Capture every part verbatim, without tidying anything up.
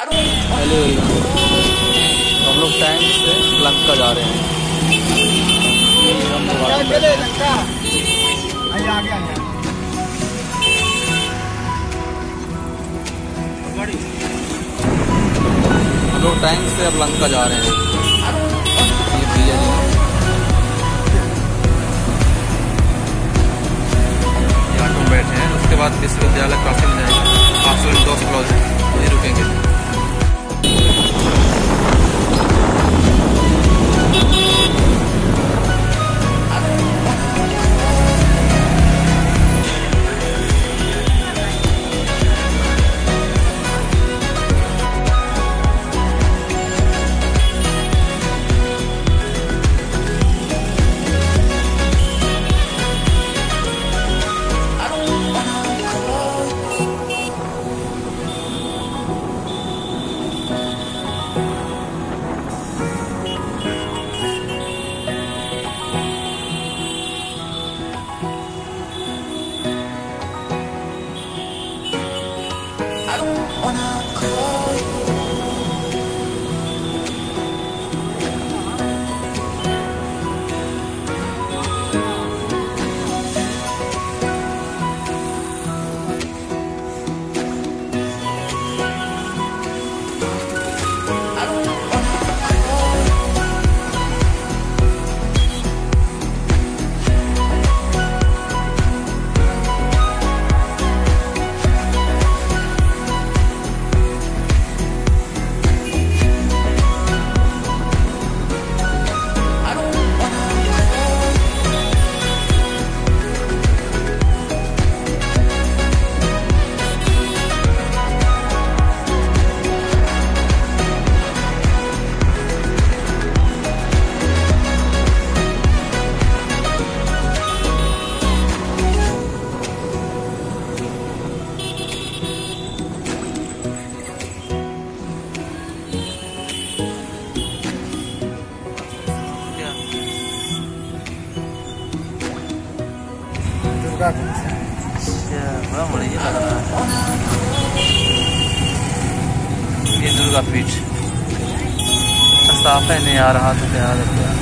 Hello हम लोग time से लंका जा रहे हैं। हम लोग टाइम से अब लंका जा रहे हैं। ये भैया जी ऑटो में बैठे हैं। उसके बाद विश्वविद्यालय काशी में जाएंगे। हॉस्टल दोस्त क्लोज है, वहीं रुकेंगे। बड़ा बढ़िया लग रहा है ये दुर्गा पीठ। साफ है नहीं आ रहा तो क्या है।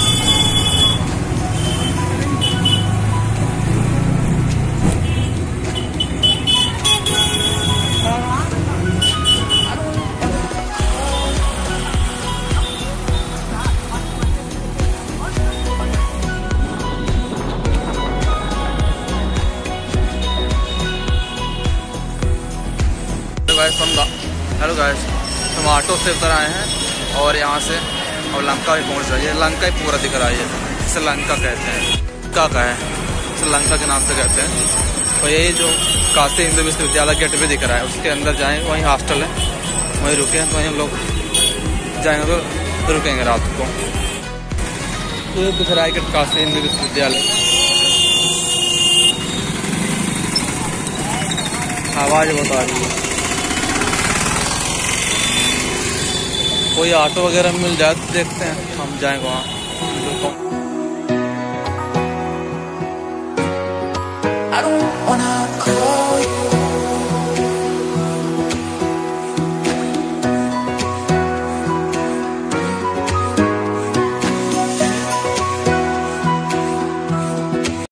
हेलो गाइस, हम ऑटो से उतर आए हैं और यहाँ से और लंका भी पहुँच रही है। लंका ही पूरा दिख रहा है, इसे लंका कहते हैं। लंका का है, इसे लंका के नाम से कहते हैं। और यही जो काशी हिंदू विश्वविद्यालय गेट भी दिख रहा है, उसके अंदर जाएँ, वहीं हॉस्टल है, वहीं रुके हैं। तो वहीं हम लोग जाएंगे तो रुकेंगे रात को। तो दिख रहा है कि काशी हिंदू विश्वविद्यालय। आवाज़ बहुत आ रही है। कोई ऑटो वगैरह मिल जाए तो देखते हैं, हम जाएंगे वहाँ। I don't wanna call